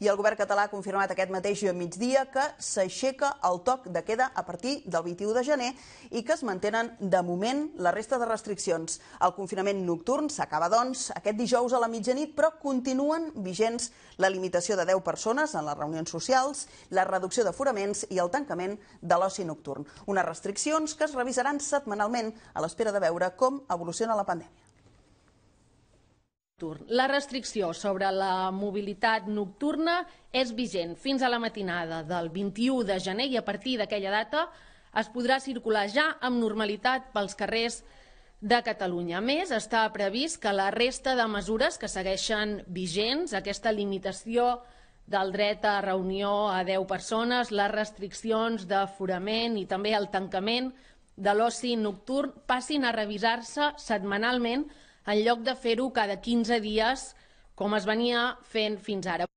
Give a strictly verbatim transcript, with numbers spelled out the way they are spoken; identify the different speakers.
Speaker 1: I el govern català ha confirmat aquest mateix migdia que s'aixeca el toc de queda a partir del vint-i-u de gener i que es mantenen de moment la resta de restriccions. El confinament nocturn s'acaba, doncs, aquest dijous a la mitjanit, però continuen vigents la limitació de deu persones en les reunions socials, la reducció d'aforaments i el tancament de l'oci nocturn. Unes restriccions que es revisaran setmanalment a l'espera de veure com evoluciona la pandèmia.
Speaker 2: La restricció sobre la mobilitat nocturna és vigent fins a la matinada del vint-i-u de gener i a partir d'aquella data es podrà circular ja amb normalitat pels carrers de Catalunya. A més, està previst que la resta de mesures que segueixen vigents, aquesta limitació del dret a reunió a deu persones, les restriccions d'aforament i també el tancament de l'oci nocturn passin a revisar-se setmanalment en lloc de fer-ho cada quinze dies com es venia fent fins ara.